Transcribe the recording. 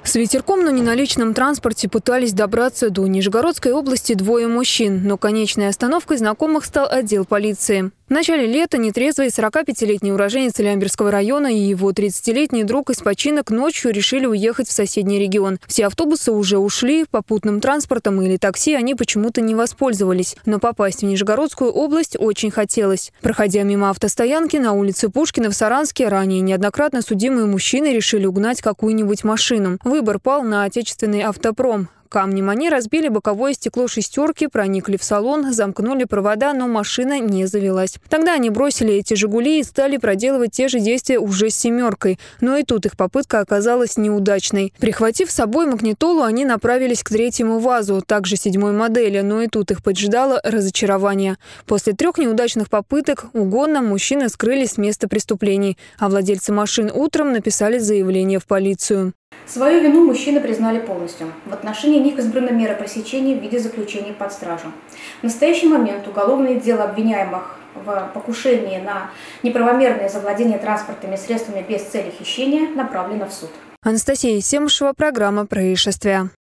С ветерком, но не на личном транспорте пытались добраться до Нижегородской области двое мужчин, но конечной остановкой знакомых стал отдел полиции. В начале лета нетрезвый 45-летний уроженец Лямберского района и его 30-летний друг из починок ночью решили уехать в соседний регион. Все автобусы уже ушли, попутным транспортом или такси они почему-то не воспользовались. Но попасть в Нижегородскую область очень хотелось. Проходя мимо автостоянки на улице Пушкина в Саранске, ранее неоднократно судимые мужчины решили угнать какую-нибудь машину. Выбор пал на отечественный автопром. Камнем они разбили боковое стекло «шестерки», проникли в салон, замкнули провода, но машина не завелась. Тогда они бросили эти «Жигули» и стали проделывать те же действия уже с «семеркой». Но и тут их попытка оказалась неудачной. Прихватив с собой магнитолу, они направились к третьему ВАЗу, также 7-й модели, но и тут их поджидало разочарование. После 3 неудачных попыток угона мужчины скрылись с места преступлений, а владельцы машин утром написали заявление в полицию. Свою вину мужчины признали полностью. В отношении них избрана мера пресечения в виде заключения под стражу. В настоящий момент уголовное дело обвиняемых в покушении на неправомерное завладение транспортными средствами без цели хищения направлено в суд. Анастасия Семушева, программа «Происшествия».